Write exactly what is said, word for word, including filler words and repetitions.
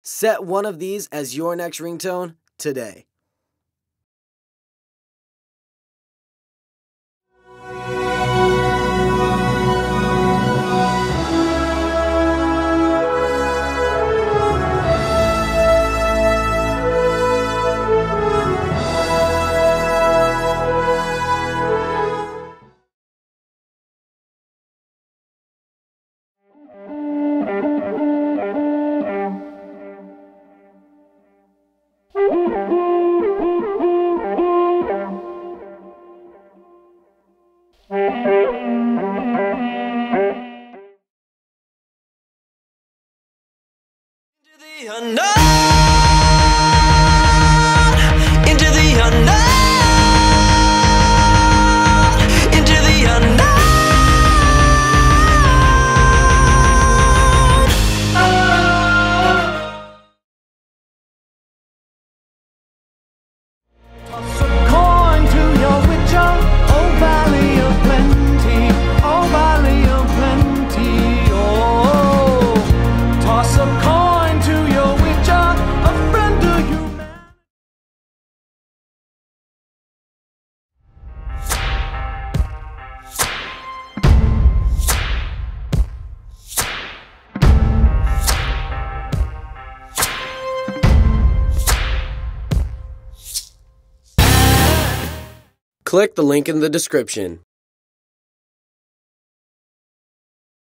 Set one of these as your next ringtone today. Into the unknown, into the unknown, into the unknown. Toss a coin to your witcher, oh valley of plenty, oh valley of plenty, oh. Toss a coin to your witcher, a friend to humanity. Click the link in the description.